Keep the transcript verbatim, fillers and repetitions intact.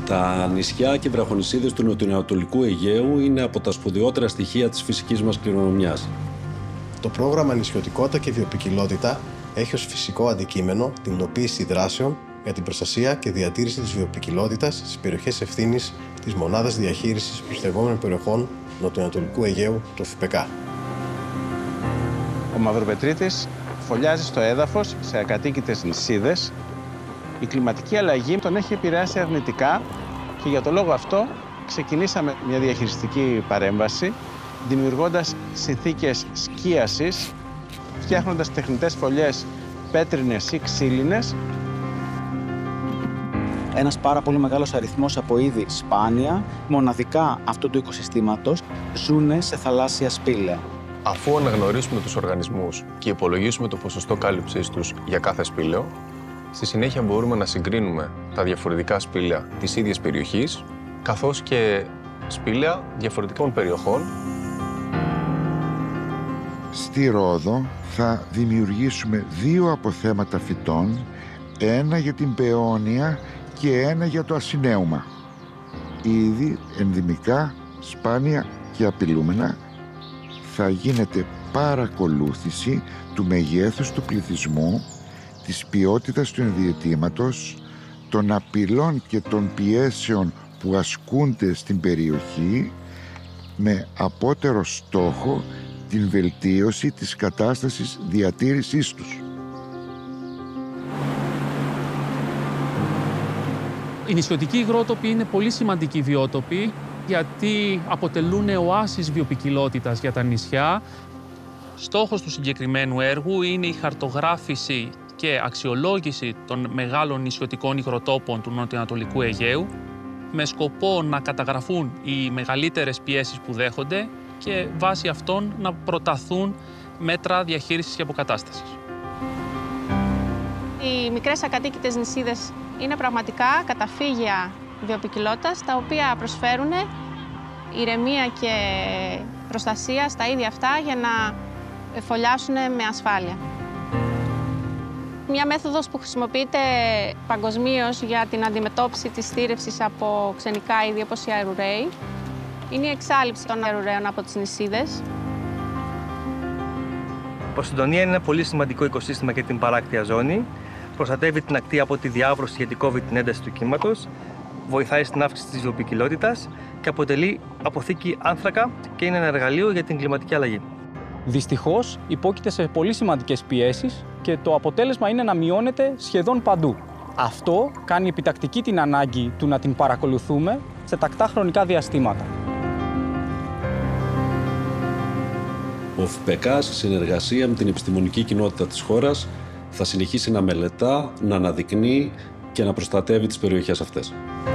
Τα νησιά και βραχονησίδες του νοτιοανατολικού Αιγαίου είναι από τα σπουδαιότερα στοιχεία της φυσικής μας κληρονομιάς. Το πρόγραμμα Νησιωτικότητα και Βιοποικιλότητα έχει ως φυσικό αντικείμενο την υλοποίηση δράσεων για την προστασία και διατήρηση της βιοποικιλότητας στις περιοχές ευθύνης της Μονάδας Διαχείρισης Προστατευόμενων Περιοχών Νοτιοανατολικού Αιγαίου, το ΦΠΚ. Ο μαυροπετρίτης φωλιάζει στο έδαφος σε ακατοίκητες νησίδες. Η κλιματική αλλαγή τον έχει επηρεάσει αρνητικά και για το λόγο αυτό ξεκινήσαμε μια διαχειριστική παρέμβαση, δημιουργώντας συνθήκες σκίασης, φτιάχνοντας τεχνητές φωλιές πέτρινες ή ξύλινες. Ένας πάρα πολύ μεγάλος αριθμός από είδη σπάνια, μοναδικά αυτού του οικοσυστήματος, ζουν σε θαλάσσια σπήλαια. Αφού αναγνωρίσουμε τους οργανισμούς και υπολογίσουμε το ποσοστό κάλυψής τους για κάθε σπήλαιο, στη συνέχεια μπορούμε να συγκρίνουμε τα διαφορετικά σπήλαια της ίδιας περιοχής, καθώς και σπήλαια διαφορετικών περιοχών. Στη Ρόδο θα δημιουργήσουμε δύο αποθέματα φυτών, ένα για την πεόνια και ένα για το ασυνέουμα. Είδη ενδυμικά, σπάνια και απειλούμενα. Θα γίνεται παρακολούθηση του μεγέθους του πληθυσμού, της ποιότητας του ενδιαιτήματος, των απειλών και των πιέσεων που ασκούνται στην περιοχή, με απότερο στόχο την βελτίωση της κατάστασης διατήρησής τους. Οι νησιωτικοί υγρότοποι είναι πολύ σημαντικοί βιότοποι, γιατί αποτελούν οάσεις βιοποικιλότητας για τα νησιά. Στόχος του συγκεκριμένου έργου είναι η χαρτογράφηση και αξιολόγηση των μεγάλων νησιωτικών υγροτόπων του νοτιοανατολικού Αιγαίου, με σκοπό να καταγραφούν οι μεγαλύτερες πιέσεις που δέχονται και βάσει αυτών να προταθούν μέτρα διαχείρισης και αποκατάστασης. Οι μικρές ακατοίκητες νησίδες είναι πραγματικά καταφύγια βιοποικιλότητας, τα οποία προσφέρουν ηρεμία και προστασία στα είδη αυτά για να φωλιάσουν με ασφάλεια. Μια μέθοδος που χρησιμοποιείται παγκοσμίως για την αντιμετώπιση της στήρευσης από ξενικά είδη όπως οι αερουραίοι είναι η εξάλειψη των αερουραίων από τις νησίδες. Η Ποσειδονία είναι ένα πολύ σημαντικό οικοσύστημα για την παράκτια ζώνη. Προστατεύει την ακτή από τη διάβρωση γιατί κόβει την ένταση του κύματος, βοηθάει στην αύξηση της βιοποικιλότητας και αποτελεί αποθήκη άνθρακα και είναι ένα εργαλείο για την κλιματική αλλαγή. Δυστυχώς υπόκειται σε πολύ σημαντικές πιέσεις και το αποτέλεσμα είναι να μειώνεται σχεδόν παντού. Αυτό κάνει επιτακτική την ανάγκη του να την παρακολουθούμε σε τακτά χρονικά διαστήματα. Ο ΦΠΚ, σε συνεργασία με την επιστημονική κοινότητα της χώρας, θα συνεχίσει να μελετά, να αναδεικνύει και να προστατεύει τις περιοχές αυτές.